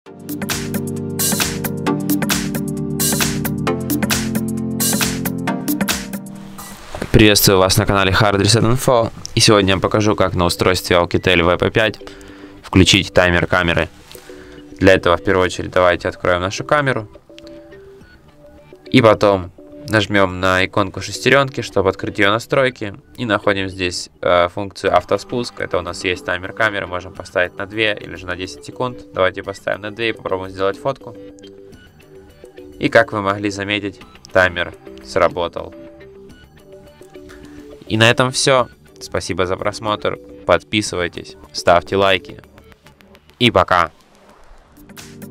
Приветствую вас на канале Hard Reset Info, и сегодня я покажу, как на устройстве Alcatel VP5 включить таймер камеры. Для этого в первую очередь давайте откроем нашу камеру и потом нажмем на иконку шестеренки, чтобы открыть ее настройки, и находим здесь функцию автоспуск. Это у нас есть таймер камеры, можем поставить на 2 или же на 10 секунд. Давайте поставим на 2 и попробуем сделать фотку. И как вы могли заметить, таймер сработал. И на этом все. Спасибо за просмотр. Подписывайтесь, ставьте лайки. И пока.